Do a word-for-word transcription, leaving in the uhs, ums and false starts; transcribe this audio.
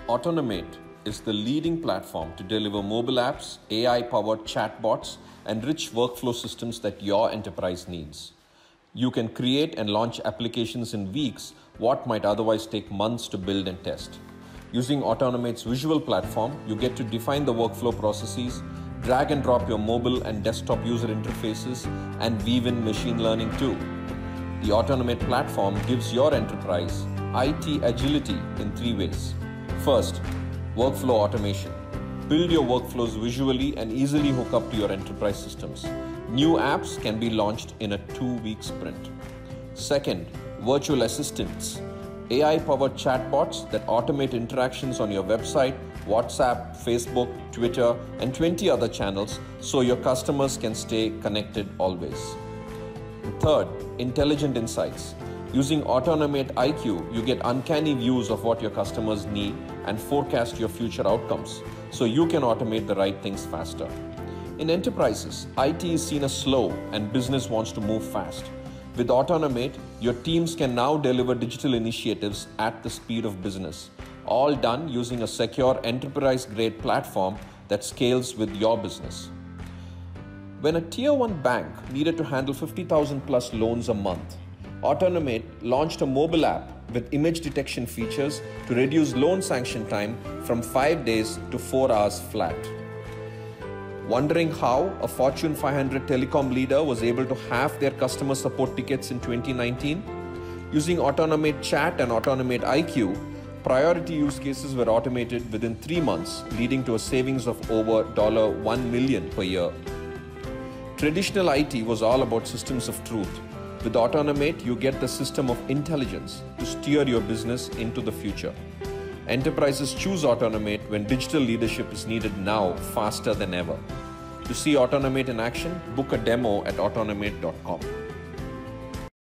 Autonomate is the leading platform to deliver mobile apps, A I-powered chatbots, and rich workflow systems that your enterprise needs. You can create and launch applications in weeks what might otherwise take months to build and test. Using Autonomate's visual platform, you get to define the workflow processes, drag and drop your mobile and desktop user interfaces, and weave in machine learning too. The Autonomate platform gives your enterprise I T agility in three ways. First, workflow automation. Build your workflows visually and easily hook up to your enterprise systems. New apps can be launched in a two-week sprint. Second, virtual assistants. A I-powered chatbots that automate interactions on your website, WhatsApp, Facebook, Twitter, and twenty other channels so your customers can stay connected always. Third, intelligent insights. Using Autonomate I Q, you get uncanny views of what your customers need and forecast your future outcomes, so you can automate the right things faster. In enterprises, I T is seen as slow and business wants to move fast. With Autonomate, your teams can now deliver digital initiatives at the speed of business, all done using a secure enterprise-grade platform that scales with your business. When a tier one bank needed to handle fifty thousand plus loans a month, Autonomate launched a mobile app with image detection features to reduce loan sanction time from five days to four hours flat. Wondering how a Fortune five hundred telecom leader was able to halve their customer support tickets in twenty nineteen? Using Autonomate Chat and Autonomate I Q, priority use cases were automated within three months, leading to a savings of over one million dollars per year. Traditional I T was all about systems of truth. With Autonomate, you get the system of intelligence to steer your business into the future. Enterprises choose Autonomate when digital leadership is needed now faster than ever. To see Autonomate in action, book a demo at autonomate dot com.